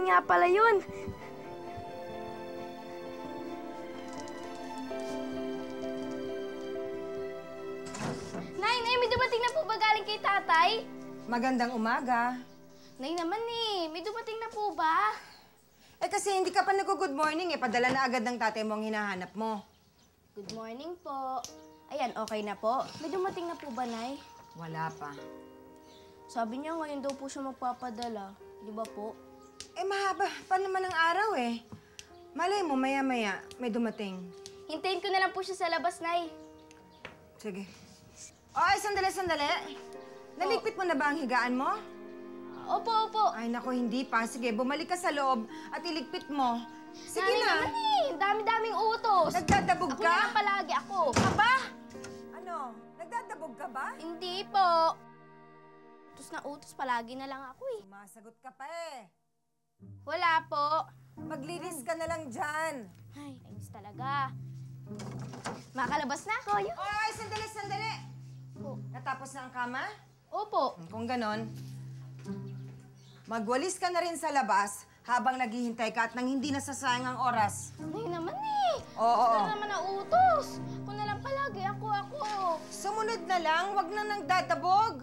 nga pala yun. Nay, may dumating na po ba galing kay tatay? Magandang umaga. Nay naman may dumating na po ba? Kasi hindi ka pa nag-good morning padala na agad ng tatay mo ang hinahanap mo. Good morning po. Ayan, okay na po. May dumating na po ba, Nay? Wala pa. Sabi niya ngayon daw po siya magpapadala. Di ba po? Mahaba pa naman ang araw Malay mo, maya-maya may dumating. Hintayin ko na lang po siya sa labas, Nay. Sige. Ay, sandali. Naligpit mo na ba ang higaan mo? Opo, opo. Ay, naku, hindi pa. Sige, bumalik ka sa loob at iligpit mo. Sige na. Naman dami-daming utos. Nagdadabog Ako ka? na palagi, ako. Aba! Ano? Nagdadabog ka ba? Hindi po. Utos na utos, palagi na lang ako Sumasagot ka pa Wala po. Maglinis ka na lang dyan. Ay, ayos talaga. Makalabas na ako. Ay, sandali. Po. Natapos na ang kama? Opo. Kung ganon, magwalis ka na rin sa labas habang naghihintay ka at nang hindi nasasayang ang oras. Nay naman Oo. Gusto na naman na utos. Ako na lang palagi, ako. Sumunod na lang, wag na nagdadabog.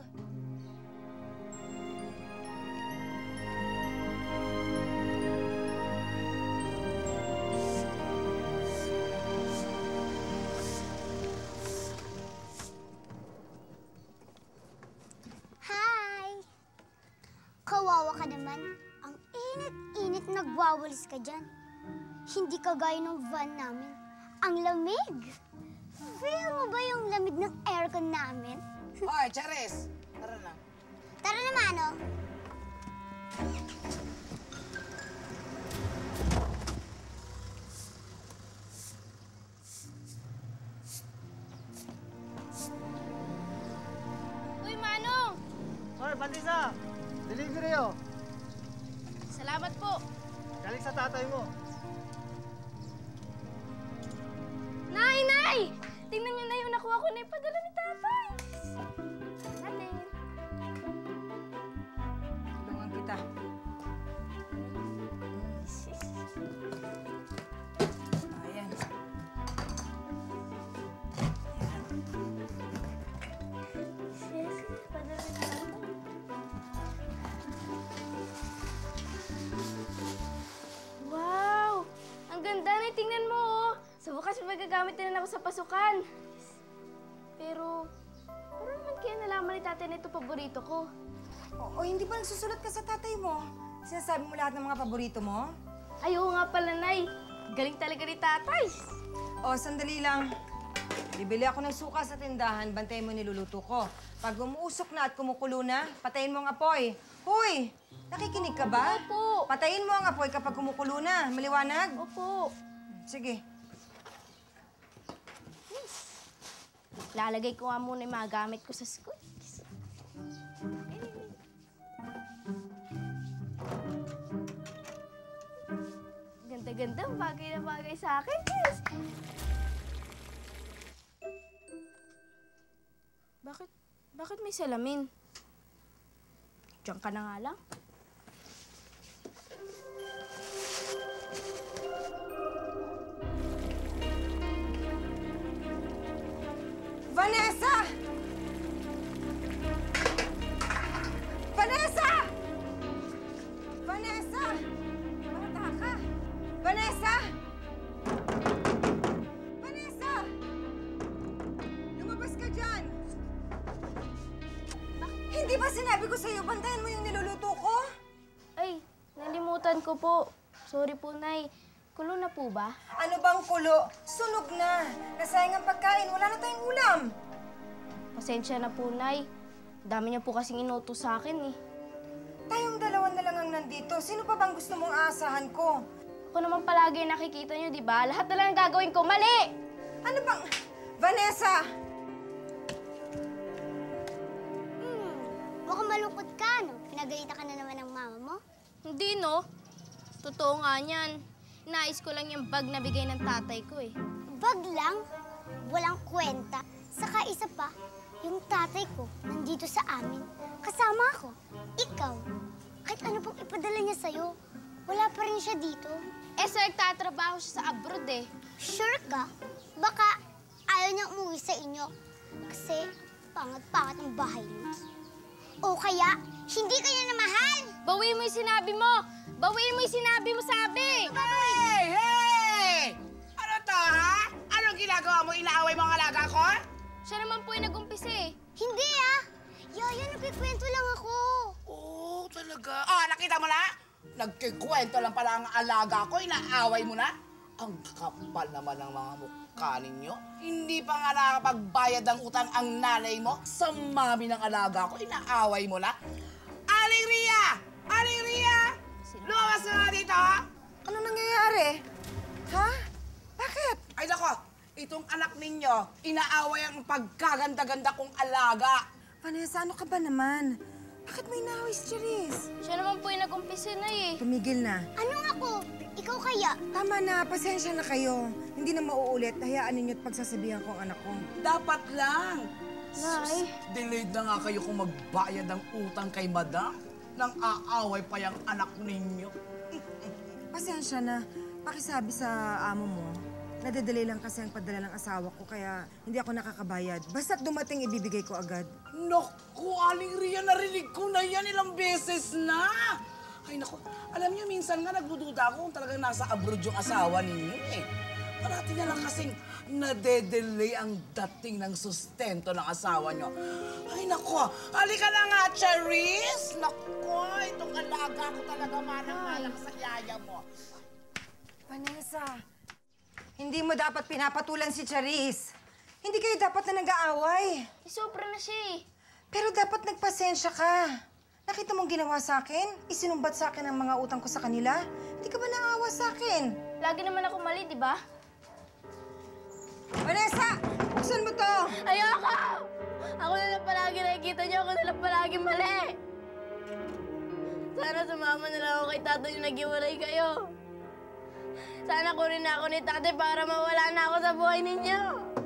Kawawa ka naman. Ang init-init nagwawalis ka dyan. Hindi kagaya ng van namin. Ang lamig! Feel mo ba yung lamig ng aircon namin? Hoy, Charis! Tara na. Tara na, Mano. Uy, Manong! Hoy, Bandisa! Delivery Salamat po. Galing sa tatay mo. Nay! Tingnan niyo na yung nakuha ko na ipadala ni tatay. Natin. Tulungan kita. Ayan. Padala ni tatay. Wow! Ang ganda na, tingnan mo Sa bukas magagamit na rin ako sa pasukan. Pero naman kaya nalaman ni tatay na ito paborito ko? Hindi ba nagsusulat ka sa tatay mo? Sinasabi mo lahat ng mga paborito mo? Ay, oo nga pala, Nay. Galing talaga ni tatay. Sandali lang. Bibili ako ng suka sa tindahan, bantayin mo niluluto ko. Pag umuusok na at kumukulo na, patayin mo ang apoy. Hoy! Nakikinig ka ba? Opo. Patayin mo ang apoy kapag kumukulo na. Maliwanag? Opo. Sige. Lalagay ko nga muna yung mga gamit ko sa school. Ganda-ganda, bagay na bagay sa akin. Yes. Bakit may salamin? Diyan ka na nga lang. Vanessa! Vanessa! Vanessa! Bata ka! Vanessa! Vanessa! Lumabas ka dyan! Hindi ba sinabi ko sa'yo, bantayan mo yung niluluto ko? Ay, nalimutan ko po. Sorry po, Nay. Kulo na po ba? Ano bang kulo? Sunog na. Nasayang ang pagkain. Wala na tayong ulam. Pasensya na po, Nay. Dami niya po kasing inutos sa akin Tayong dalawa na lang ang nandito. Sino pa bang gusto mong aasahan ko? Ako naman palagi yung nakikita niyo, di ba? Lahat na lang ang gagawin ko. Mali! Ano bang... Vanessa! Mukhang malungkot ka, no? Pinagalitan ka na naman ng mama mo. Hindi, no? Totoo nga niyan. Nais ko lang yung bag na bigay ng tatay ko Bag lang? Walang kwenta. Saka isa pa, yung tatay ko nandito sa amin. Kasama ako. Ikaw. Kahit ano pang ipadala niya sa'yo, Wala pa rin siya dito. Eh, sir, nagtatrabaho siya sa abroad eh. Sure ka? Baka ayaw niyang umuwi sa inyo. Kasi pangat-pangat ang bahay niyo. O kaya, hindi kayo na mahal! Bawiin mo yung sinabi mo! Bawiin mo yung sinabi mo, sabi! Hey! Hey! Ano to, ha? Anong ginagawa mo? Inaaway mo ang alaga ko? Siya naman po yung nag-umpisa eh. Hindi Yaya, nagkikwento lang ako. Oo, talaga. Ah, nakita mo na? Nagkikwento lang pala ang alaga ko. Inaaway mo na? Ang kapal naman ng mga mukha ninyo. Hindi pa nga nakakapagbayad ng utang ang nanay mo. Sa mami ng alaga ko, inaaway mo na? Aling Ria! Aling Ria! Lumabas na nga dito, ha? Ano nangyayari? Ha? Bakit? Ay, nako! Itong anak ninyo, inaaway ang pagkaganda-ganda kong alaga. Vanessa, ano ka ba naman? Bakit may inaaway si Charis? Siya naman po yung nag-umpisa na eh. Tumigil na. Anong ako? Ikaw kaya? Tama na, pasensya na kayo. Hindi na mauulit. Hayaan ninyo't pagsasabihan ko ang anak ko. Dapat lang. Nay. Delayed na nga kayo kung magbayad ng utang kay madam. Nang aaway pa yung anak ninyo. Pasensya na. Pakisabi sa amo mo. Nadadelay lang kasi ang padala ng asawa ko, kaya hindi ako nakakabayad. Basta't dumating, ibibigay ko agad. Naku, Aling Ria, narinig ko na yan ilang beses na. Ay, naku, alam niyo, minsan nga nagdududa ako kung talagang nasa abroad yung asawa ninyo eh. Parati na lang kasing nade-delay ang dating ng sustento ng asawa niyo. Ay, naku, halika na nga, Charis. Naku, itong alaga ko talaga manang-manang sa yaya mo. Vanessa, hindi mo dapat pinapatulan si Charis. Hindi kayo dapat na nag-aaway. Sobra na siya eh. Pero dapat nagpasensya ka. Nakita mong ginawa sa akin? Isinumbat sa akin ang mga utang ko sa kanila? Hindi ka ba naawa sa akin? Lagi naman ako mali, di ba? Vanessa! Buksan mo to! Ayoko! Ako na lang palagi nakikita niyo, ako na lang palagi mali. Sana sumama na lang ako kay tatay yung nag-iwalay kayo. Sana kunin na ako ni tatay para mawala na ako sa buhay ninyo.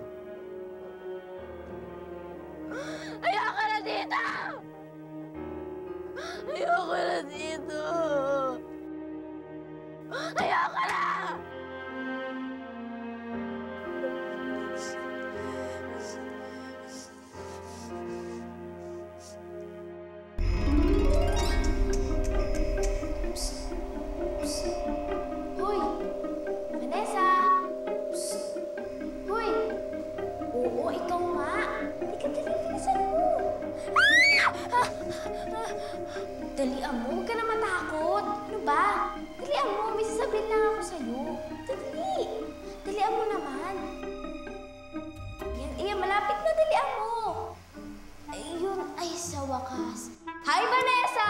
Ayoko na dito! Ayoko na dito! Ayoko na! Hoy! Vanessa! Hoy! Oo, ikaw nga. Teka, bilisan mo. Dalian mo, huwag ka na matakot. Ano ba? Dalian mo, may sasabihin lang ako sa'yo. Dali! Dalian mo naman. Yan, malapit na, dalian mo. Ayun, ay sa wakas. Hi, Vanessa!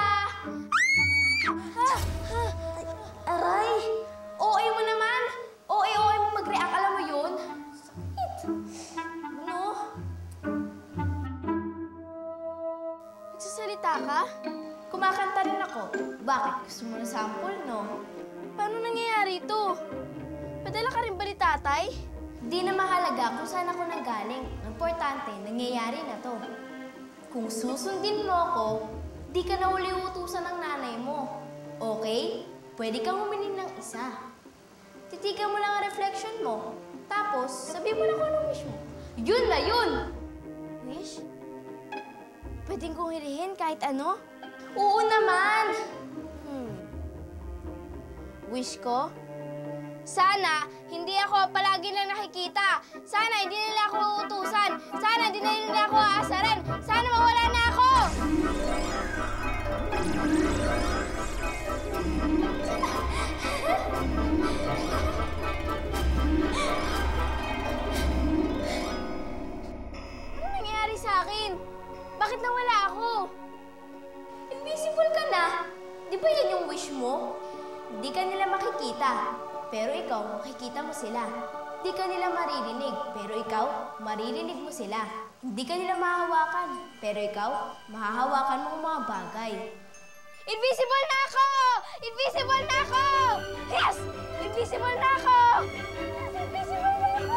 Aray! OA mo naman! OA mo mag-react, alam mo yun? Sakit. Ano? Nagsasalita ka? Kumakanta rin ako. Bakit? Gusto mo na sample, no? Paano nangyayari ito? Padala ka rin ba ni tatay? Di na mahalaga kung saan ako nanggaling. Ang importante, nangyayari na to. Kung susundin mo ako, di ka na uli utusan ng nanay mo. Okay? Pwede kang humiling ng isa. Titigan mo lang ang reflection mo. Tapos, sabihin mo na kung anong wish mo. Yun na yun! Wish? Pwedeng kong hilihin kahit ano? Oo naman! Wish ko? Sana, hindi ako palagi na nakikita. Sana, hindi nila ako uutusan. Sana, hindi nila ako aasaran. Sana, mawala na ako! Ano nangyayari sa akin? Bakit nawala ako? Invisible ka na. Di ba yan yung wish mo? Hindi ka nila makikita, pero ikaw makikita mo sila. Hindi ka nila maririnig, pero ikaw maririnig mo sila. Hindi ka nila mahahawakan, pero ikaw mahahawakan mo ang mga bagay. Invisible na ako! Invisible na ako! Yes! Invisible na ako! Yes, invisible na ako!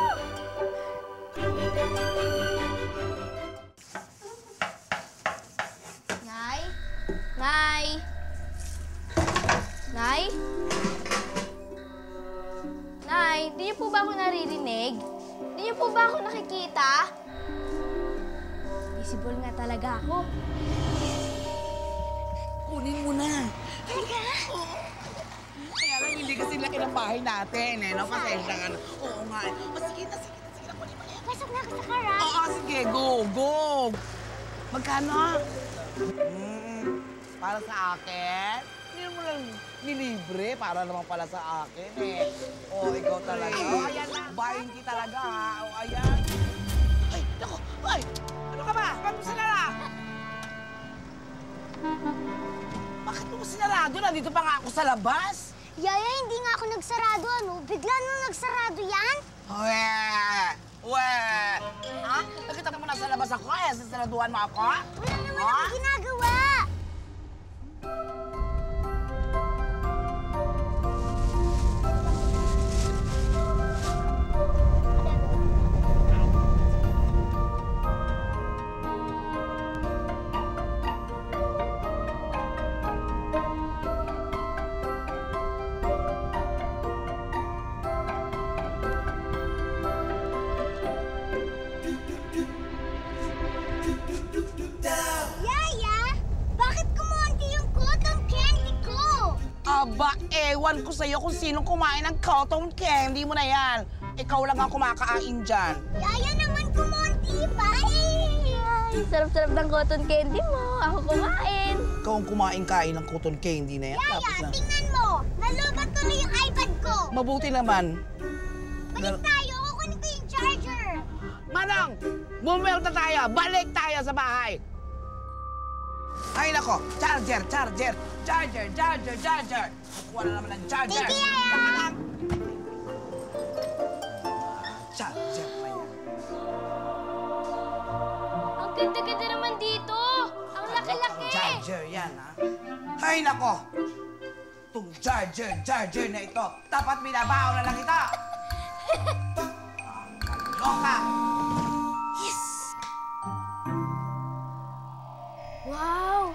Nay? Nay? Nay? niyo po ba ako naririnig? Hindi niyo po ba ako nakikita? Visible nga talaga ako. Kunin mo na. Talaga? Oo. Kaya lang, hindi kasi laki ng bahay natin, eh. No? Pasensya ka na. Oo nga. O, sige na. Kunin mo na yan. Pasok na ako sa car, ah. Oo, sige. Go. Magkano? Para sa akin? Hindi mo lang nilibre. Para naman pala sa akin, eh. Oo, ikaw talaga. Oo, ayan na. 20 talaga, ha. Oo, ayan. Ay, naku. Ay! Ano ka ba? Ba't mo sinara? Bakit mo sinarado? Nandito pa nga ako sa labas. Yaya, hindi nga ako nagsarado, ano? Bigla nung nagsarado yan? We! Ha? Nakita mo nasa labas ako, eh? Sasaraduhan mo ako? Wala naman Ha? akong ginagawa. Yaya, bakit kumonti yung cotton candy ko? Aba, ewan ko sa'yo kung sinong kumain ng cotton candy mo na yan. Ikaw lang ang kumakain dyan. Yaya naman kumonti pa eh. Sarap-sarap ng cotton candy mo. Ako kumain. Ikaw ang kumain-kain ng cotton candy na yan. Yaya, tingnan mo. Nalubat tuloy yung iPad ko. Mabuti naman. Balik tayo. Kukunin ko yung charger. Manang, bumelta tayo. Balik tayo sa bahay. Ay, nako. Charger. Kukuha na naman ng charger. Sige, Yaya. Saka lang. Charger pa yan. Ang ganda-ganda naman dito. Ang laki-laki. Charger yan, ha? Ay, nako. Itong charger na ito. Dapat binabaon na lang ito. Loka. Yes! Wow!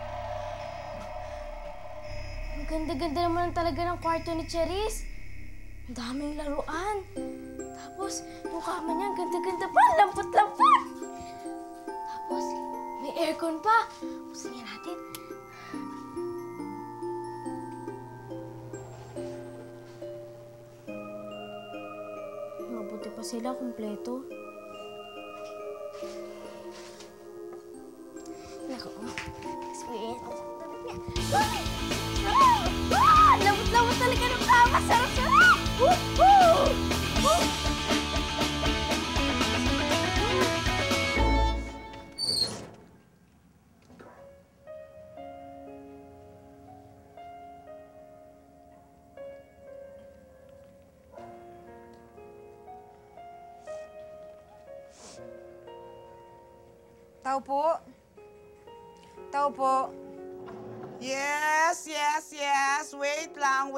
Ang ganda-ganda naman talaga ng kwarto ni Cherise. Ang daming laruan. Tapos, yung kama niya, ang ganda-ganda pa. Lampot-lampot. Tapos, may aircon pa. Pusin niya natin. Mabuti pa sila, kumpleto. Naku, experience. Lamot-lamot talaga ng kama. Sarap-sarap! Tao po. Tao po. Yes. Wait lang.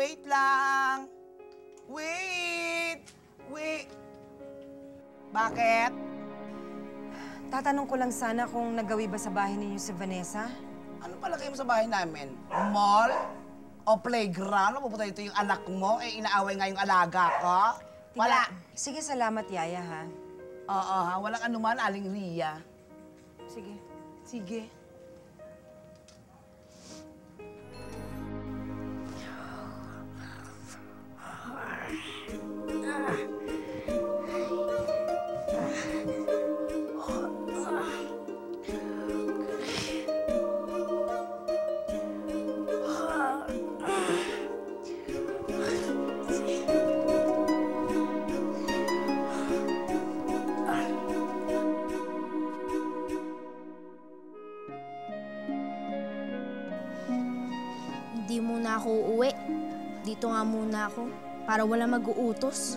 Wait. Bakit? Tatanong ko lang sana kung nagawi ba sa bahay ninyo si Vanessa? Ano palagay mo sa bahay namin? Mall? O playground? O pupunta dito yung anak mo? Eh, inaaway nga yung alaga ko? Wala. Sige, salamat, Yaya, ha? Oo, ha? Walang anuman, Aling Ria. Sige. Hindi muna ako uuwi. Dito nga muna ako para wala mag-uutos.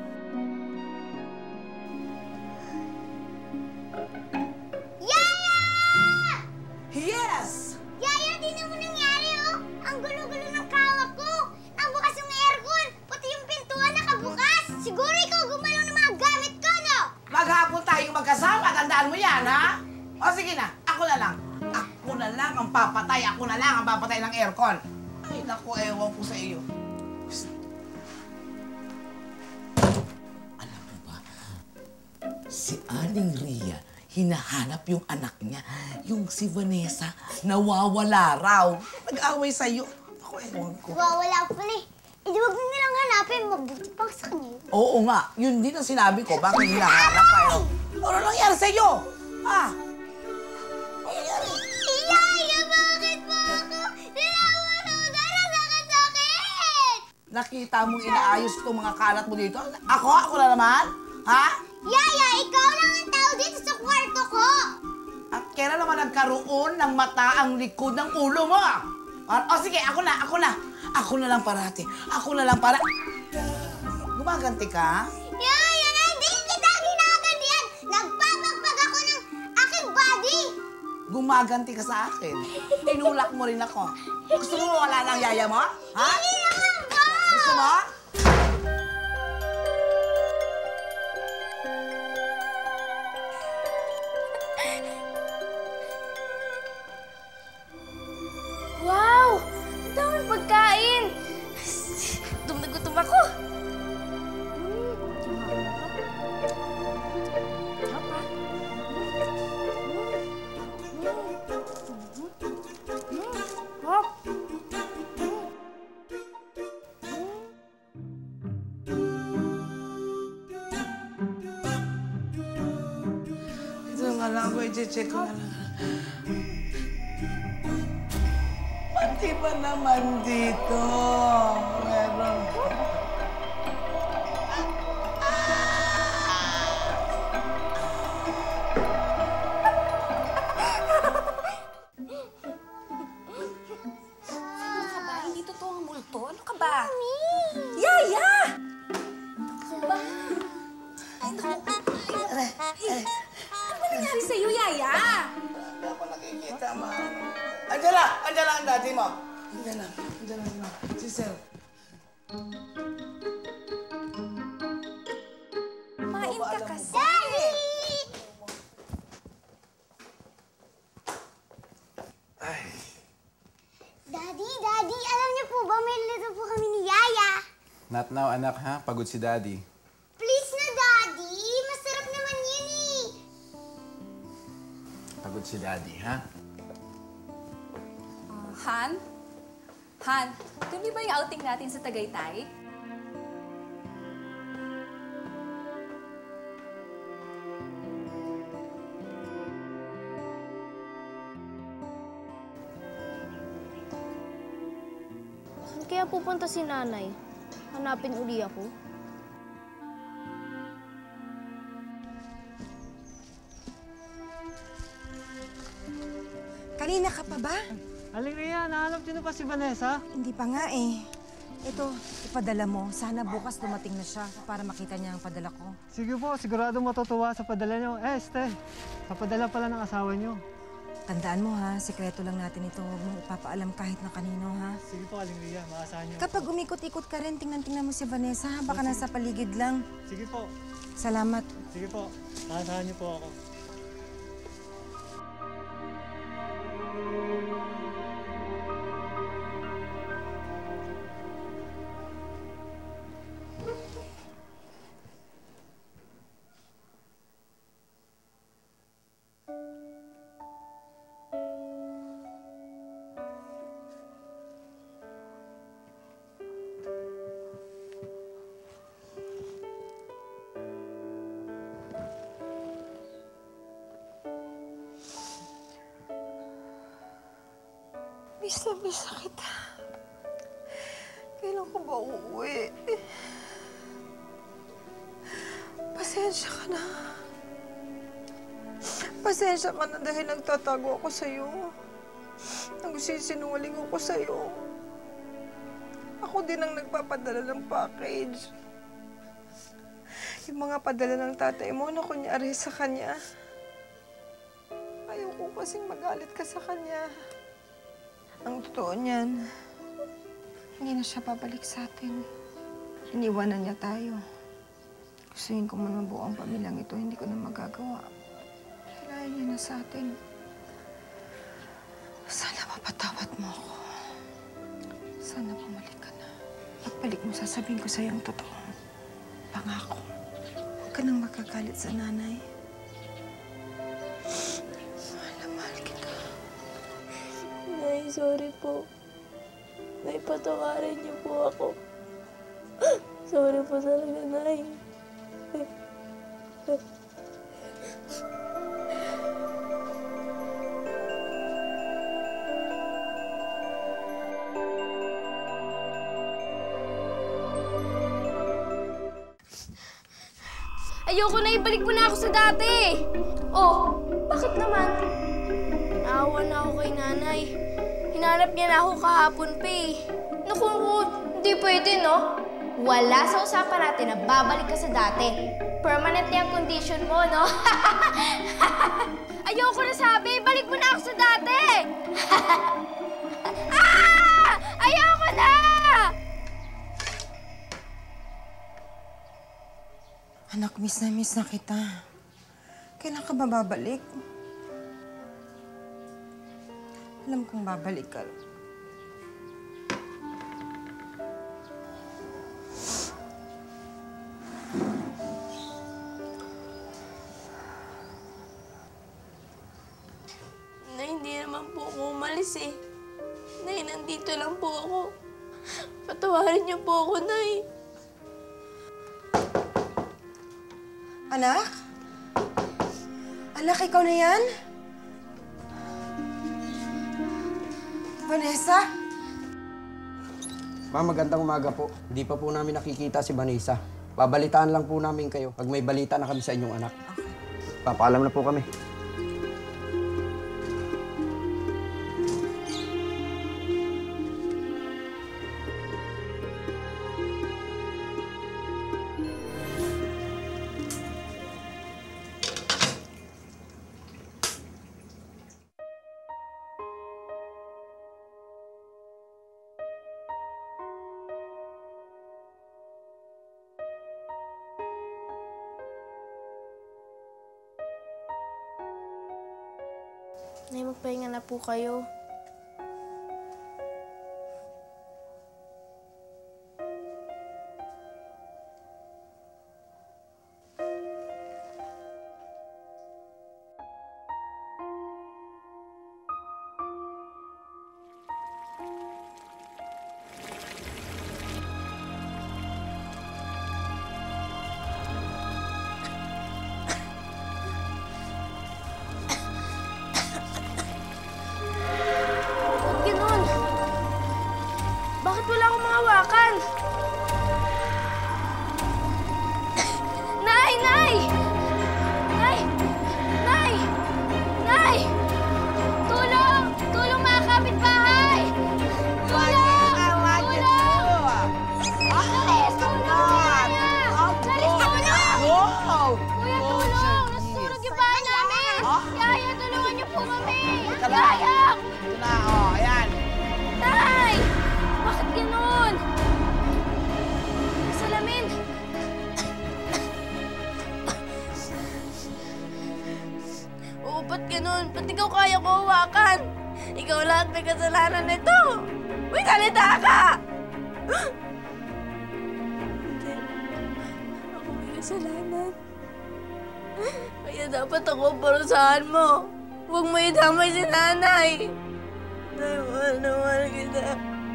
Yaya! Yes! Yaya, tingnan mo nangyari, oh! Ang gulo-gulo ng kawak ko! Nabukas yung aircon! Pati yung pintuan nakabukas! Siguro ikaw gumalaw ng mga gamit ko, no? Maghapon tayong magkasama, tandaan mo yan, ha? O sige na, ako na lang. Ako na lang ang papatay. Ako na lang ang papatay ng aircon. Ay, naku, ewan ko sa iyo. Si Aling Ria, hinahanap yung anak niya. Yung si Vanessa, nawawala raw. Nag-away sa'yo. Ako, ewan ko. Wala pala eh. Eh, di wag na nilang hanapin. Mabuti pang sa kanya. Oo nga, yun din ang sinabi ko. Bakit hinahanap kayo? Ano nangyari sa'yo? Ah? Ano nangyari? Yaya, bakit po ako? Ninawarugan ang sakit-sakit! Nakita mong inaayos itong mga kalat mo dito? Ako na naman? Ha? Yaya, ikaw lang ang tao dito sa kwarto ko! At kailan naman nagkaroon ng mata ang likod ng ulo mo? O sige, ako na. Ako na lang parati. Ako na lang para... Gumaganti ka? Yaya, hindi kita ginagantihan! Nagpapagpag ako ng aking body! Gumaganti ka sa akin. Tinulak mo rin ako. Gusto mo wala ng yaya mo? Ha? Hindi naman po! Gusto mo? Wow! Ang daming pagkain! Gutom na gutom ako! Ito nga lang ako, i-check ko nga lang. Pati ba naman dito? Meron. Ano ka ba? Hindi totoo ang multo? Ano ka ba? Yaya! Ano ba? Ay, naku. Ano ba nangyari sa'yo, Yaya? Hindi ako nakikita, ma. Andiyan lang ang dati mo. Andiyan lang, ma. Si Sir. Kumain ka kasi. Daddy, alam niyo po ba may lito po kami ni Yaya? Not now, anak, ha? Pagod si Daddy. Please na, Daddy. Masarap naman yun eh. Pagod si Daddy, ha? Han, tuloy ba yung outing natin sa Tagaytay? Saan kaya pupunta si nanay? Hanapin uli ako? Kanina ka pa ba? Aling Ria, nahanap niyo na pa si Vanessa? Hindi pa nga eh. Ito, ipadala mo. Sana bukas dumating na siya para makita niya ang padala ko. Sige po, sigurado matutuwa sa padala niyo. Este, sa padala pala ng asawa niyo. Tandaan mo ha, sekreto lang natin ito. Huwag mong ipapaalam kahit na kanino ha. Sige po, Aling Ria, maasahan niyo. Kapag umikot-ikot ka rin, tingnan mo si Vanessa ha. Baka nasa paligid lang. Sige po, Salamat. sige po. Maasahan niyo po ako. Miss na miss na kita. Kailan ko ba uuwi? Pasensya ka na. Pasensya ka na dahil nagtatago ako sa'yo. Nagsisinungaling ako sa'yo. Ako din ang nagpapadala ng package. Yung mga padala ng tatay mo na kunyari sa kanya. Ayoko kasing magalit ka sa kanya. Ang totoo niyan, hindi na siya babalik sa atin. Iniwanan niya tayo. Gustuin ko man mabuo ang pamilyang ito, hindi ko na magagawa. Kailangan niya na sa atin. Sana mapatawad mo ako. Sana bumalik ka na. Pagbalik mo, sasabihin ko sa'yo ang totoo. Pangako. ka nang magkagalit sa nanay. Mahal na mahal kita. Nay, sorry po. Nay, patawarin niyo po ako. Sorry po talaga, Nay. Ayoko na, ibalik mo na ako sa dati. Oh, bakit naman? Naawa na ako kay nanay. Hinanap niya na ako kahapon pa eh. Naku, hindi pwede, no? Wala sa usapan natin na babalik ka sa dati. Permanent na yung condition mo, no? Ayoko na sabi, balik mo na ako sa dati! Ah! Ayoko na! Anak, miss na kita. Kailan ka ba babalik? Alam kong babalik ka. Nay, hindi naman po ako umalis eh. Nay, nandito lang po ako. Patawarin niyo po ako, Nay. Anak? Anak, ikaw na yan? Vanessa? Ma'am, magandang umaga po. Hindi pa po namin nakikita si Vanessa. Babalitaan lang po namin kayo pag may balita na kami sa inyong anak. Okay. Papaalam na po kami. Nay, magpahinga na po kayo. Bakit wala akong mahawakan? Nay! Nay! Nay! Nay! Nay! Tulong! Tulong mga kapitbahay! Tulong! Tulong! Lalis! Tulong! Lalis! Tulong! Kuya, tulong! Nasusurog yung bahay namin! Yaya, tulungan niyo po kami! Yaya! Ito na, ayan. Nay! Bakit ganun? Salamin! Oo, ba't ganun? Ba't ikaw kaya ko hawakan? Ikaw lahat may kasalanan nito! May salita ka! Hindi. Ako may kasalanan. Kaya dapat ako ang parusahan mo. Huwag mo idamay si nanay. Nay, mahal na mahal kita.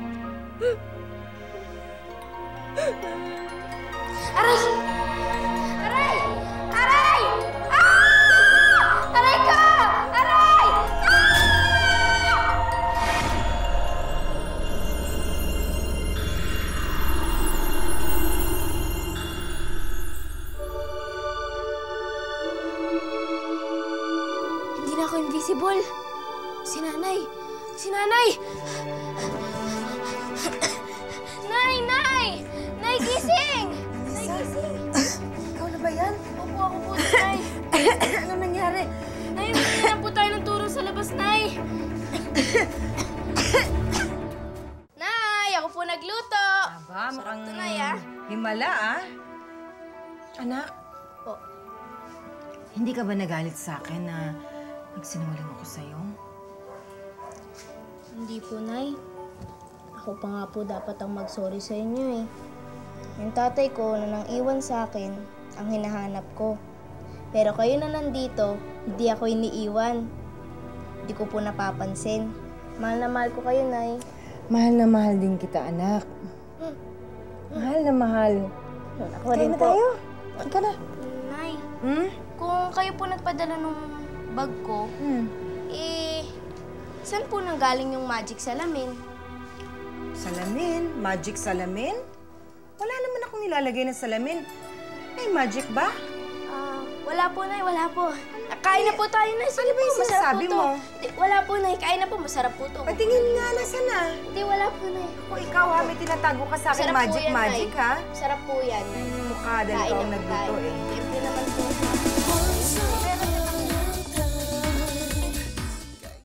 Aray! Aray! Aray! Ah! Aray ka! Aray! Ah! Hindi na ako invisible. Si nanay! Si nanay! Nay! Nay! Nay, gising! Nay, gising! Ikaw na ba yan? Opo, ako po, Nay. Ano nangyari? Nay, bigyan na po tayo ng turo sa labas, Nay. Nay, ako po nagluto. Aba, mukhang to, Nay, ah. himala, ah. Anak, Po. hindi ka ba nagalit sa akin na nagsinungaling ako sa'yo? Hindi po, Nay. Ako pa nga po dapat ang mag-sorry sa inyo, eh. Yung tatay ko na nang iwan sa akin, ang hinahanap ko. Pero kayo na nandito, hindi ako iniiwan. Hindi ko po napapansin. Mahal na mahal ko kayo, Nay. Mahal na mahal din kita, anak. Mahal na mahal. Ako Kain rin na po. tayo. Kain ka na. Nay, Hmm? kung kayo po nagpadala nung bag ko, saan po nanggaling yung magic salamin? Salamin? Magic salamin? Wala naman akong nilalagay na salamin. May magic ba? Wala po, Nay. Wala po. Kain na po tayo, Nay. Sige Ano ba yung po, masarap sinasabi po to. mo? Wala po, Nay. Kain na po. Masarap po to. Patingin nga, nasaan na? Hindi, wala po, Nay. O ikaw ha, may tinatago ka sa akin Masarap po magic, yan, magic Nay. ha? Masarap po yan, Nay. Mukha dahil Kain ikaw na ang po nagluto tayo. eh. Siyempre naman po.